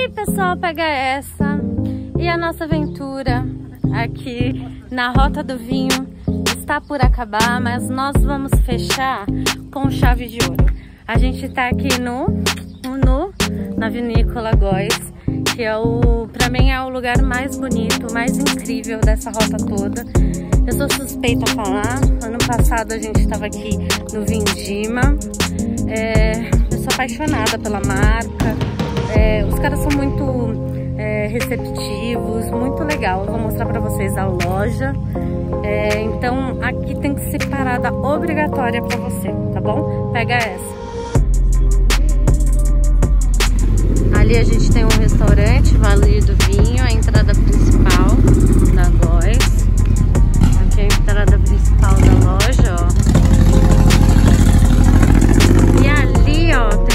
pessoal, pega essa. E a nossa aventura aqui na Rota do Vinho está por acabar, mas nós vamos fechar com chave de ouro. A gente tá aqui na Vinícola Góis, que é pra mim é o lugar mais bonito, mais incrível dessa rota toda. Eu sou suspeita a falar. Ano passado a gente estava aqui no Vindima. Eu sou apaixonada pela marca. Os caras são muito receptivos, muito legal. Eu vou mostrar pra vocês a loja. Então aqui tem que ser parada obrigatória pra você, tá bom? Pega essa. Ali a gente tem um restaurante, Vale do Vinho, a entrada principal da Góis. Aqui é a entrada principal da loja, ó. E ali, ó,